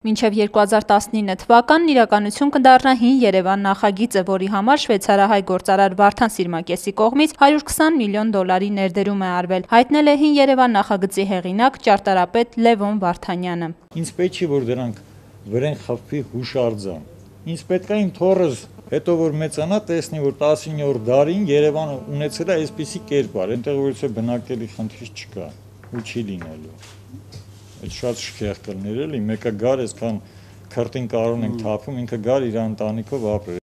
Մինչև 2019 թվականն իրականություն կդառնա հին Երևան նախագիծը, որի համար շվեյցարահայ գործարար Վարդան Սիրմակեսի կողմից $120 միլիոն ներդրում է արվել, հայտնել է հին Երևան նախագծի հեղինակ, ճարտարապետ Լևոն Վարդանյանը։ Ինձ պետք է, որ դրանք վրեն խփվի հուշարձան։ Ինձ պետք է իմ թոռս հետո որ մեծանա տեսնի, որ 19-րդ դարին Երևանը ունեցել է այսպիսի կերպար, այնտեղ որ բնակելի խնդիր չկա ու չի լինելու։ Այդ շատ շքեղ կլներ էլի, մեկը գար, այսքան քրտին կարոն ենք թափում, ինքը գար իր ընտանիքով ապրել։